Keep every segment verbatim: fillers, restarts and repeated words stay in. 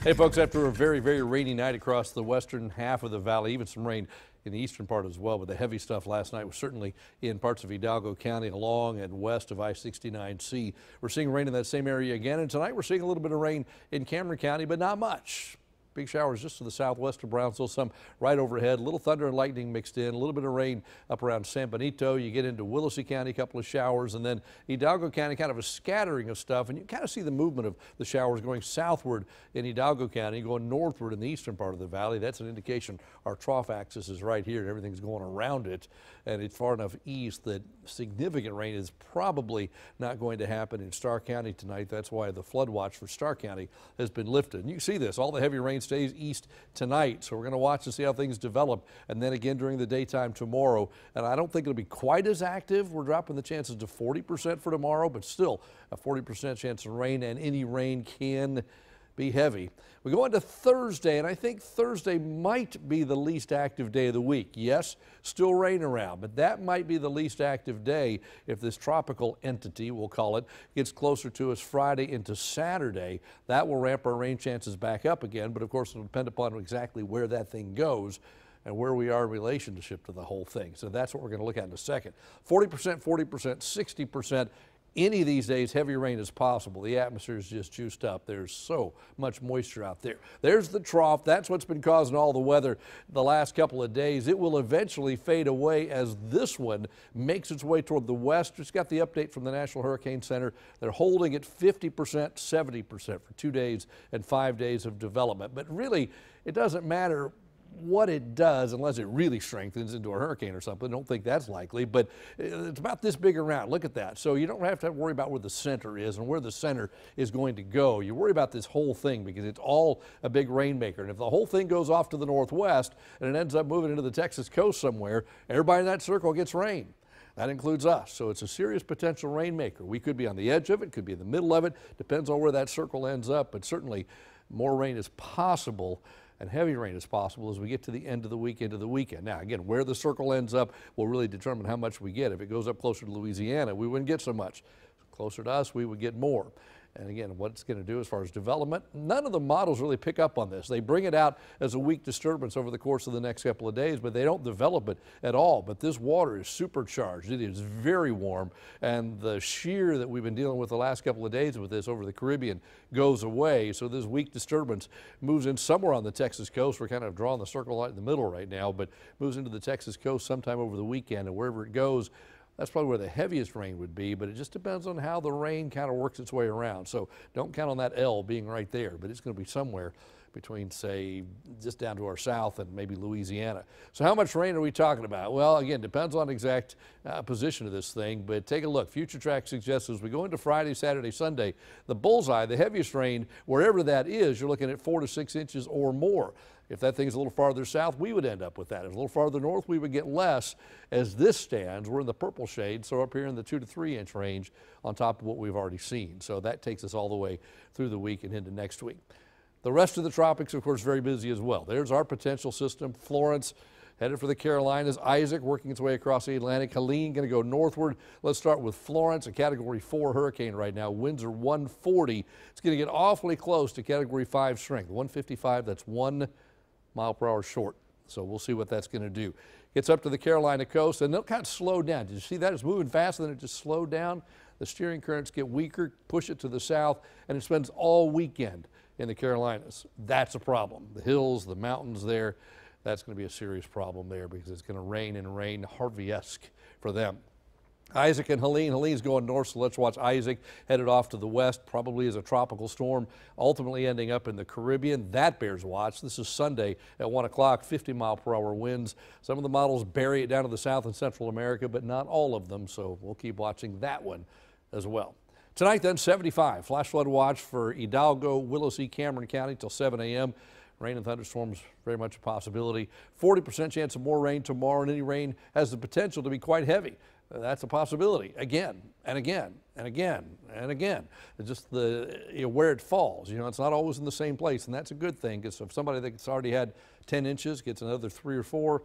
Hey folks, after a very, very rainy night across the western half of the valley, even some rain in the eastern part as well, but the heavy stuff last night was certainly in parts of Hidalgo County along and west of I sixty-nine C. We're seeing rain in that same area again, and tonight we're seeing a little bit of rain in Cameron County, but not much. Big showers just to the southwest of Brownsville, some right overhead, a little thunder and lightning mixed in, a little bit of rain up around San Benito. You get into Willacy County, a couple of showers, and then Hidalgo County, kind of a scattering of stuff. And you kind of see the movement of the showers going southward in Hidalgo County, going northward in the eastern part of the valley. That's an indication our trough axis is right here and everything's going around it. And it's far enough east that significant rain is probably not going to happen in Starr County tonight. That's why the flood watch for Starr County has been lifted. And you see this, all the heavy rain stays east tonight, so we're going to watch and see how things develop, and then again during the daytime tomorrow. And I don't think it'll be quite as active. We're dropping the chances to forty percent for tomorrow, but still a forty percent chance of rain, and any rain can be heavy. We go into Thursday, and I think Thursday might be the least active day of the week. Yes, still rain around, but that might be the least active day if this tropical entity, we'll call it, gets closer to us Friday into Saturday. That will ramp our rain chances back up again, but of course it'll depend upon exactly where that thing goes and where we are in relationship to the whole thing. So that's what we're going to look at in a second. forty percent, forty percent, sixty percent. Any of these days, heavy rain is possible. The atmosphere is just juiced up. There's so much moisture out there. There's the trough. That's what's been causing all the weather the last couple of days. It will eventually fade away as this one makes its way toward the west. Just got the update from the National Hurricane Center. They're holding at fifty percent, seventy percent for two days and five days of development. But really, it doesn't matter what it does unless it really strengthens into a hurricane or something. I don't think that's likely, but it's about this big around. Look at that. So you don't have to worry about where the center is and where the center is going to go. You worry about this whole thing because it's all a big rainmaker. And if the whole thing goes off to the northwest and it ends up moving into the Texas coast somewhere, everybody in that circle gets rain. That includes us. So it's a serious potential rainmaker. We could be on the edge of it, could be in the middle of it. Depends on where that circle ends up, but certainly more rain is possible, and heavy rain is possible as we get to the end of the week, into the weekend. Now, again, where the circle ends up will really determine how much we get. If it goes up closer to Louisiana, we wouldn't get so much. Closer to us, we would get more. And again, what it's going to do as far as development, none of the models really pick up on this. They bring it out as a weak disturbance over the course of the next couple of days, but they don't develop it at all. But this water is supercharged. It is very warm, and the shear that we've been dealing with the last couple of days with this over the Caribbean goes away. So this weak disturbance moves in somewhere on the Texas coast. We're kind of drawing the circle right in the middle right now, but moves into the Texas coast sometime over the weekend, and wherever it goes, that's probably where the heaviest rain would be, but it just depends on how the rain kind of works its way around. So don't count on that L being right there, but it's going to be somewhere between, say, just down to our south and maybe Louisiana. So how much rain are we talking about? Well, again, depends on exact uh, position of this thing, but take a look. Future Track suggests as we go into Friday, Saturday, Sunday, the bullseye, the heaviest rain, wherever that is, you're looking at four to six inches or more. If that thing's a little farther south, we would end up with that. If it's a little farther north, we would get less. As this stands, we're in the purple shade, so up here in the two to three inch range on top of what we've already seen. So that takes us all the way through the week and into next week. The rest of the tropics, of course, very busy as well. There's our potential system. Florence headed for the Carolinas. Isaac working its way across the Atlantic. Helene going to go northward. Let's start with Florence, a category four hurricane right now. Winds are one forty. It's going to get awfully close to category five strength. one fifty-five, that's one mile per hour short. So we'll see what that's going to do. Gets up to the Carolina coast and they'll kind of slow down. Did you see that? It's moving fast and then it just slowed down. The steering currents get weaker, push it to the south, and it spends all weekend in the Carolinas. That's a problem. The hills, the mountains there, that's going to be a serious problem there because it's going to rain and rain, Harvey-esque for them. Isaac and Helene. Helene's going north, so let's watch Isaac headed off to the west, probably as a tropical storm, ultimately ending up in the Caribbean. That bears watch. This is Sunday at one o'clock, fifty mile per hour winds. Some of the models bury it down to the South and Central America, but not all of them, so we'll keep watching that one as well. Tonight then, seventy-five. Flash flood watch for Hidalgo, Willacy, Cameron County till seven A M Rain and thunderstorms very much a possibility. forty percent chance of more rain tomorrow, and any rain has the potential to be quite heavy. That's a possibility again and again and again and again. It's just the you know, where it falls. You know, it's not always in the same place, and that's a good thing because if somebody that's already had ten inches gets another three or four,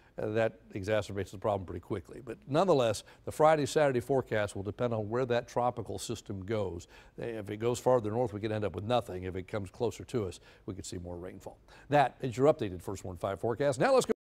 uh, that exacerbates the problem pretty quickly. But nonetheless, the Friday, Saturday forecast will depend on where that tropical system goes. If it goes farther north, we could end up with nothing. If it comes closer to us, we could see more rainfall. That is your updated First Warn five forecast. Now let's go.